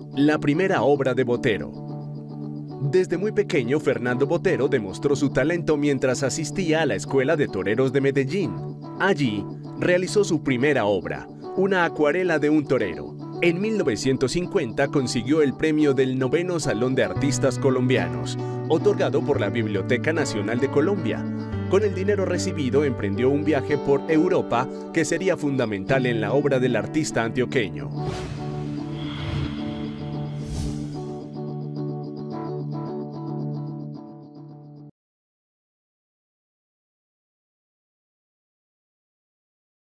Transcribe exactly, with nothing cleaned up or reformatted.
La primera obra de Botero. Desde muy pequeño, Fernando Botero demostró su talento mientras asistía a la Escuela de Toreros de Medellín. Allí, realizó su primera obra, una acuarela de un torero. En mil novecientos cincuenta consiguió el premio del Noveno Salón de Artistas Colombianos, otorgado por la Biblioteca Nacional de Colombia. Con el dinero recibido emprendió un viaje por Europa que sería fundamental en la obra del artista antioqueño.